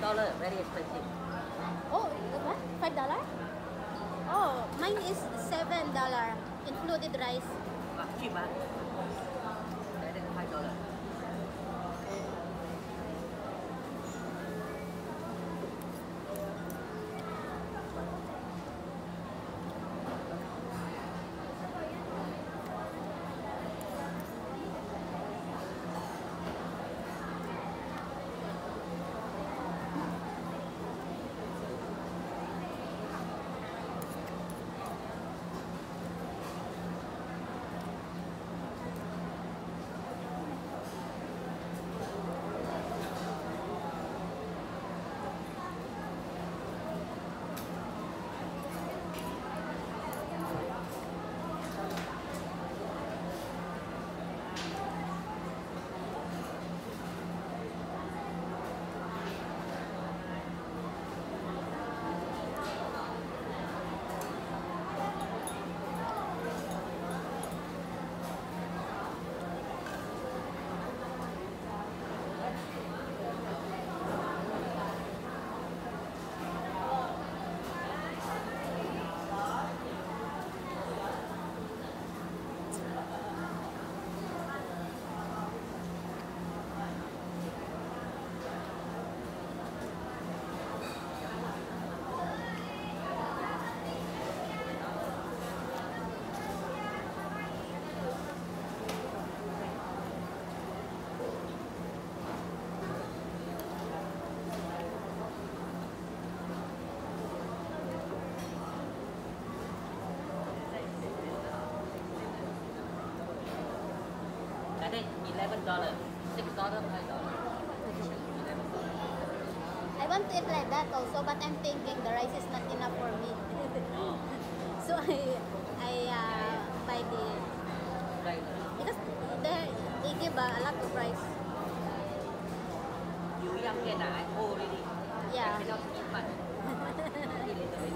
$5, very expensive. Oh, what? $5? Oh, mine is $7, included rice. Cheap, huh? That is $5. That is $11, $6, $5. I want to eat like that also, but I'm thinking the rice is not enough for me. Oh, So I buy the, right. because they give a lot of rice. You young again, I old already. Yeah. I cannot eat much. Eat little bit.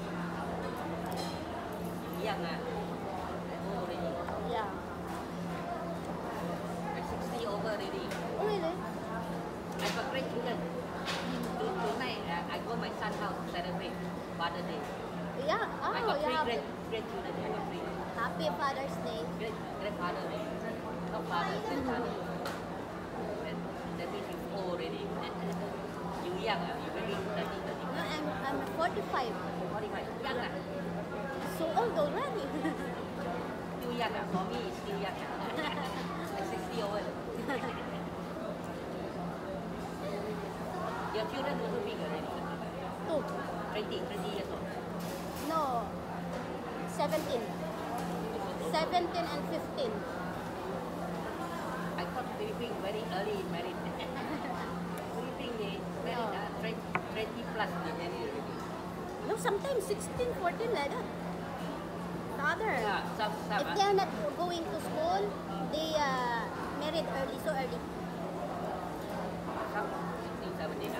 You young, I old already. Yeah. I'm 60 over already. Oh, really? I have a great children. Tonight, I go my son's house to celebrate Father's Day. Yeah. I Oh, got yeah. three great children. I got three. Happy Father's Day. Grandfather Day. Not father, grandfather. That means you old already. You young, you very 30, 30. No, I'm 45. 45. Young, So old already. still young. For me, it's still young. Like 60 over. Your children also big already. Two. 20 years old. No. 17. 17 and 15. I thought Philippines very early married. Philippines they married 20 plus they married already. No, sometimes 16, 14 like that. Father. Yeah, some If they are not going to school, they married early, so early. some 16, 17.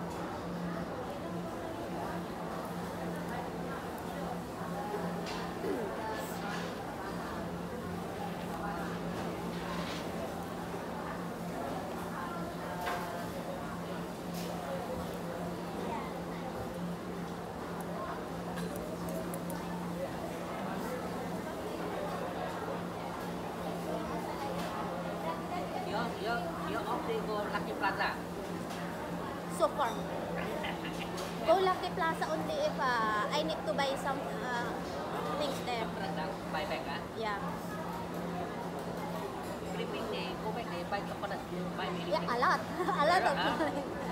Your off day go Lucky Plaza. So far. Go Lucky Plaza only if I need to buy some things there. Buy back, huh? Yeah. Philippines they go back they buy coconut, buy many Yeah, things. a lot. A lot of Huh?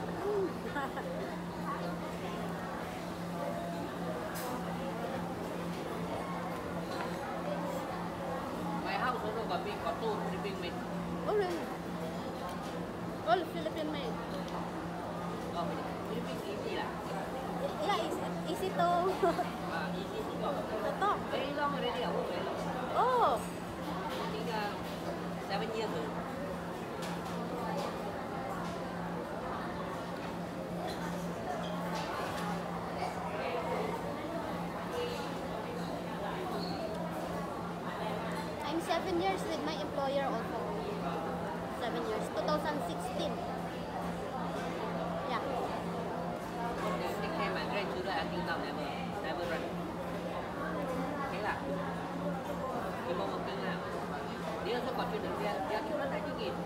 My house also got big, got two Philippine made. Oh, really? All Philippine made. Oh, Philippines easy lah. Yeah, it's easy to Easy to talk. talk. Very long already, I work very long. Oh, I think 7 years ago. I'm 7 years with my employer also. 7 years. 2016. Yeah. until now never run. Thế là cái mong một cưng nào. They also confident. Their children I think is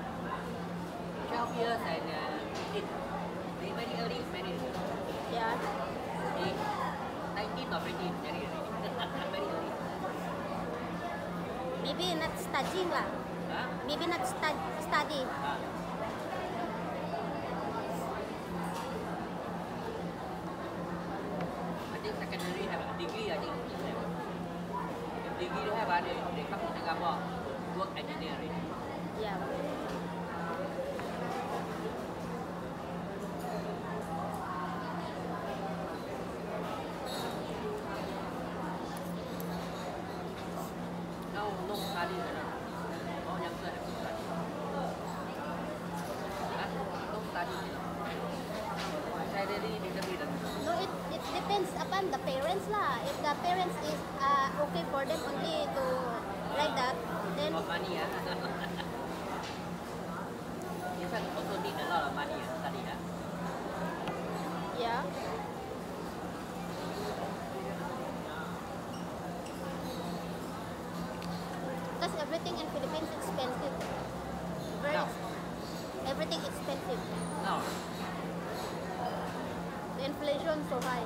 12 years and 15. They very early married. Yeah. They 19 or 20 married already. Very early. Maybe not studying lah. Huh? Maybe not study. I think secondary have a degree. I think if degree don't have, they come to Singapore work engineer already. Yeah. No study. No youngster have to study. No study. Salary little bit. No, it depends upon the parents lah. If the parents is okay for them only to like that, then Got money, ah. Yes, I also need a lot of money to study, ah. yeah. Because everything in Philippines expensive. Very No. everything expensive. No. The inflation so high.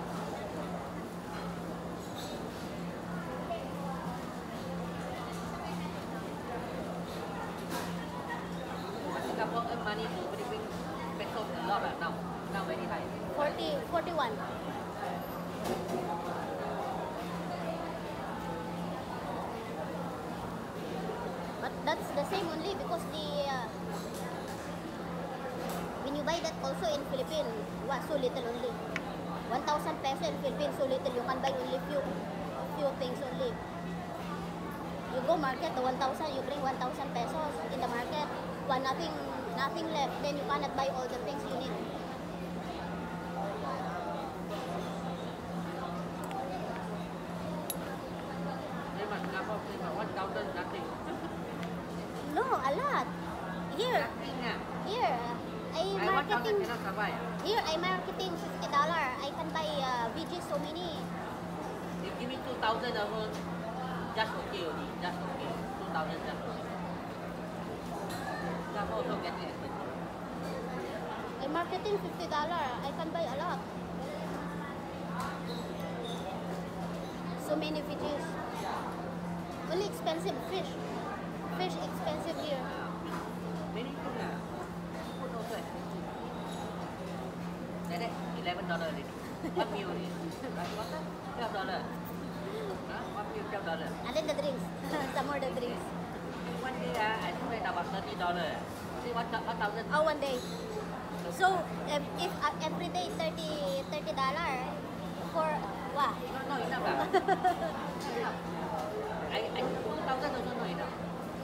But Singapore earn money to Philippines pesos a lot now. Now very high. 41. But that's the same only because the when you buy that also in Philippines, what so little only. 1,000 peso in Philippines so little, you can buy only few things only. You go market the 1,000, you bring 1,000 pesos in the market, nothing left, then you cannot buy all the things you need. Singapore pay for 1,000 nothing. No, a lot. Here, Nothing, ah. here, I 1,000 marketing. cannot survive. Here, I marketing $50. I can buy VG so many. They give me 2,000 a month. Just okay only. Just okay. 2,000 just okay. Singapore also getting expensive. I marketing $50. I can buy a lot. So many VGs. Only expensive fish. Fish expensive here. Many food, ah. Food also expensive. Like that, $11 already. One meal only. Right, what? $12. Huh? One meal, $12. And then the drinks. Some more the drinks. One day, I spend about $30. See, 1,000. Oh, one day. So, if every day $30 for what? No, enough lah. Enough. I 2,000 also not enough.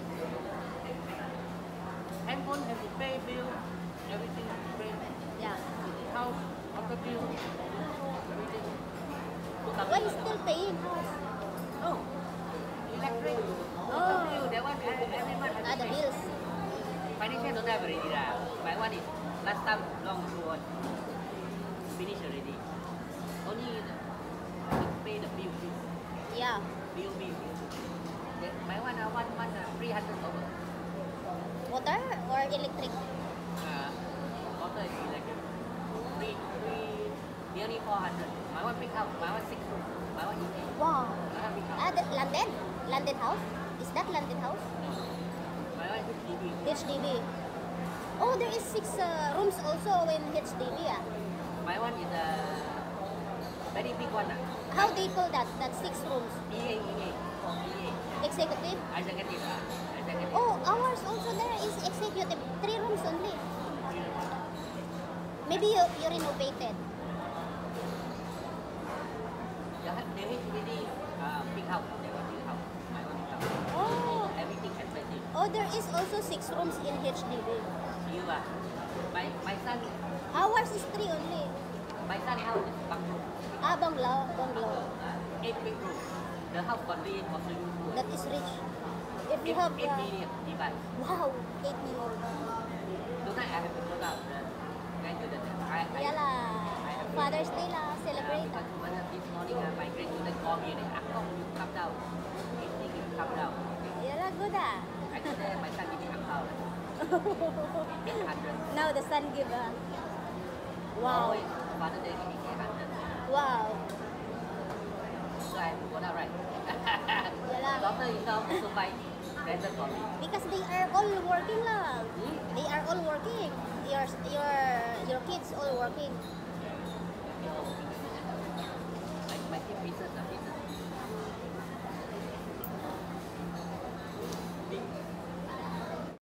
Handphone have to pay bill, everything have to pay. Yeah. House, water bill, everything. 2,000. Why is still paying house? No. Electric, Oh. water bill, that one every month have to The pay. bills. Financial don't have already lah. My one is last time long ago one. Finish already. Only pay the bill. Yeah. Bill. My one one month 300 over. Water or electric? Water is electric. Three, nearly 400. My one big house. My one 6 room. My one is 8. Wow. My one big house. The landed house? Is that landed house? No. My one is HDB. HDB. Oh, there is 6 rooms also in HDB. My one is a very big one. How they call that? That 6 rooms? EA. Executive? Executive. Executive. Oh, ours also there is executive. 3 rooms only. Maybe you renovated. The HDB big house. They got big house. My one big house. Oh. Everything expensive. Oh, there is also 6 rooms in HDB. You my son. Ours is 3 only. My son house is bungalow. Bungalow. 8 bedroom. The house contains for swimming pool. That is rich. If you have 8 million device. wow, 8 million. Tonight I have to go out. I Yalah. have Father's Day lah, celebrate. Because when this morning my grandchildren call me, they Akong, you come down. Evening you come down. Yeah lah, good ah. Actually, my son give me Akong. 800. Now the son give wow. Always, Father Day give me 800. Wow. So I got that right. Yeah lah. Doctor himself also buy present for me. Because they are all working lang. Hmm? They are all working. Your kids all working. You're working